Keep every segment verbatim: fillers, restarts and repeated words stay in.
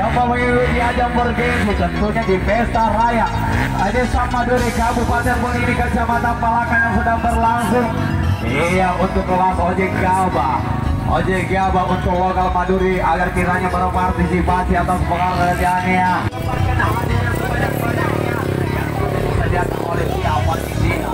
yang mengikuti di ajang bergengsi tentunya di Pesta Raya Desa Maduri Kabupaten Bonini Kecamatan Palakan yang sedang berlangsung. Iya, untuk kelas ojek gabah ojek gabah untuk lokal Maduri agar kiranya berpartisipasi atas pengertiannya. Oleh siapa di sini?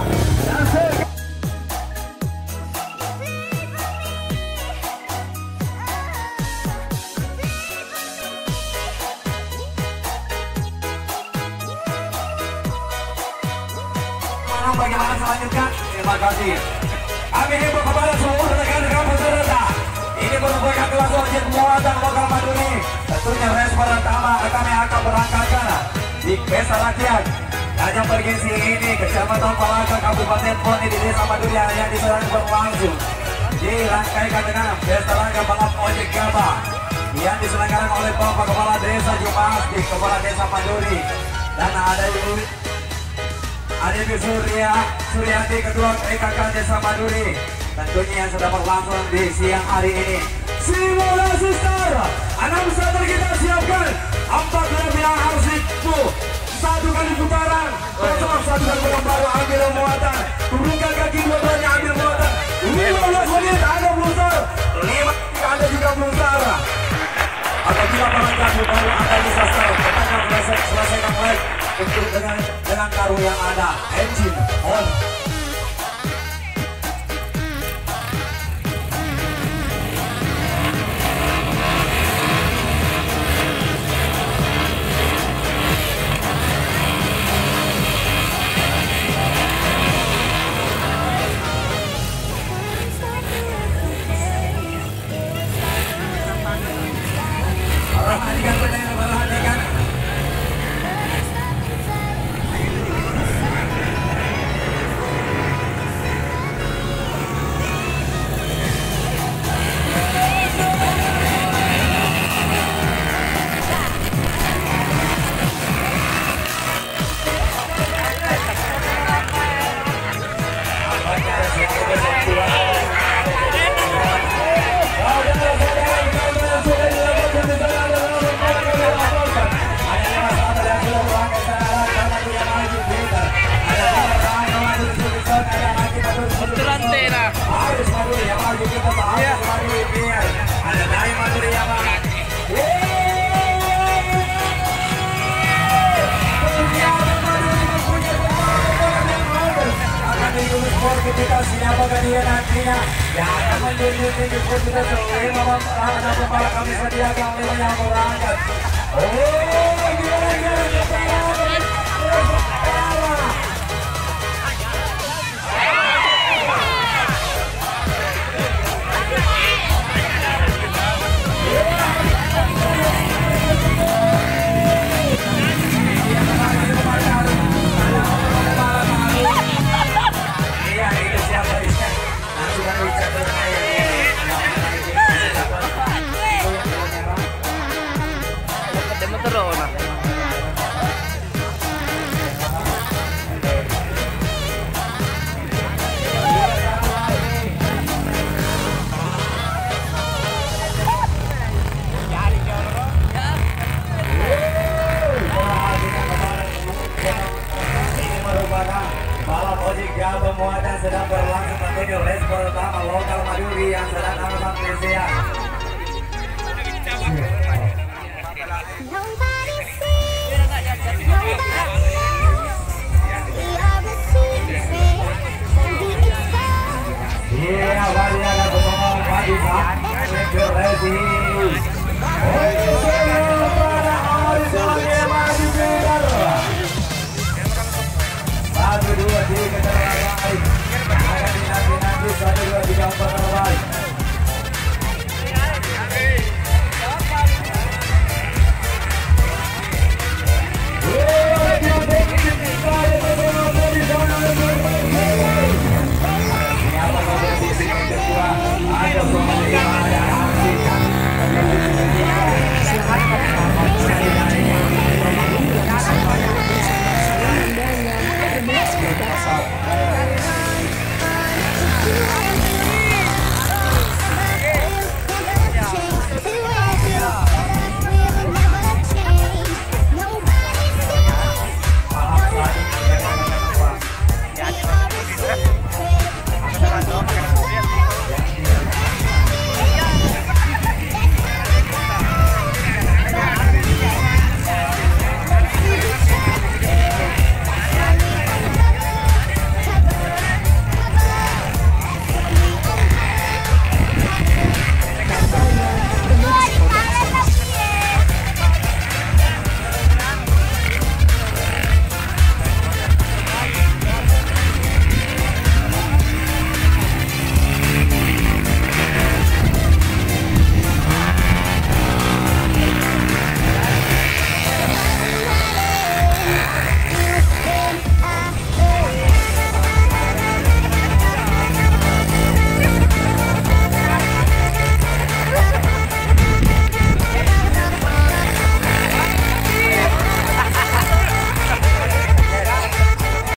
Bagaimana selanjutnya? Terima kasih. Kami himbau kepada seluruh rekan-rekan peserta. Ini merupakan kelas ojek muatan lokal Maduri. Tentunya race pertama kami akan berangkatkan di Pesta Rakyat ajang bergengsi ini Kecamatan Palaka Kabupaten Poni di Desa Maduri yang diserang berlangsung. Dirangkaikan dengan Pesta Rangka Balap Ojek Gabah yang diselenggarakan oleh Bapak Kepala Desa Jumas di Kepala Desa Maduri dan ada Ibu Ada Ibu Surya Suryati Ketua P K K Desa Maduri tentunya yang sedang berlangsung di siang hari ini. Simulasi start, enam starter kita siapkan, empat lap yang harus itu satu kali putaran, kosong satu kali putaran baru ambil muatan, turunkan kaki dua-duanya ambil muatan, lima belas menit ada bluster, lima ada juga bluster. Apabila perangkat baru akan bisa start, kita akan selesaikan lap untuk dengan dengan karu yang ada, engine on. Kita siapkan dia nantinya yang akan menjadi pun kita selain ada pembalap kami sediakan oleh yang berangkat. Oh, gimana gimana pemuatan sedang berlangsung tentunya race pertama lokal Maduri yang